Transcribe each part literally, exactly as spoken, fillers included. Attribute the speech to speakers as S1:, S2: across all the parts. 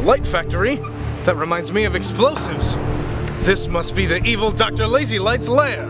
S1: light factory? That reminds me of explosives. This must be the evil Doctor Lazy Light's lair.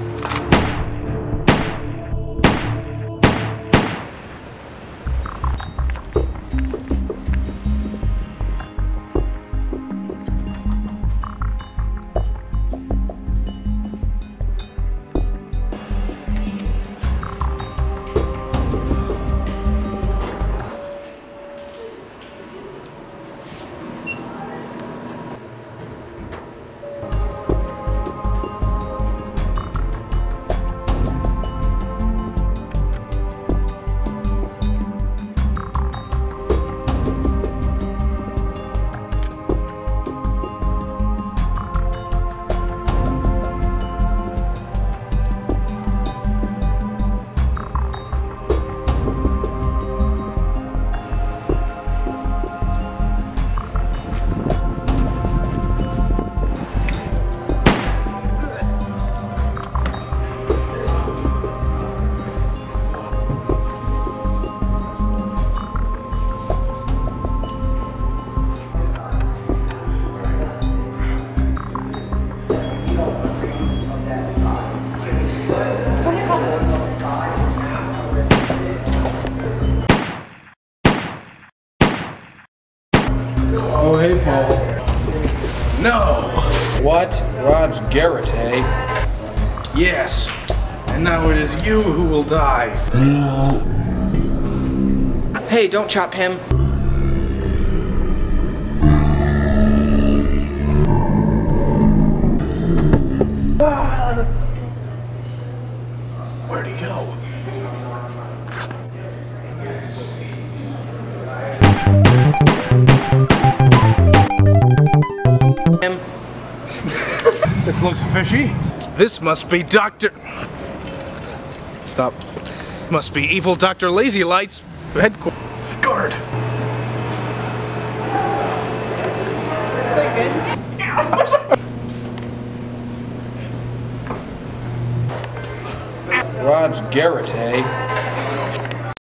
S2: Oh, hey, Paul.
S1: No!
S2: What? Rodge Gerotte, eh?
S1: Yes. And now it is you who will die.
S3: Hey, don't chop him.
S1: Where'd he go?
S3: Him.
S1: This looks fishy. This must be Doctor...
S2: Stop.
S1: Must be evil Doctor Lazy Light's headquarters. Guard!
S2: Rodge Gerotte, eh?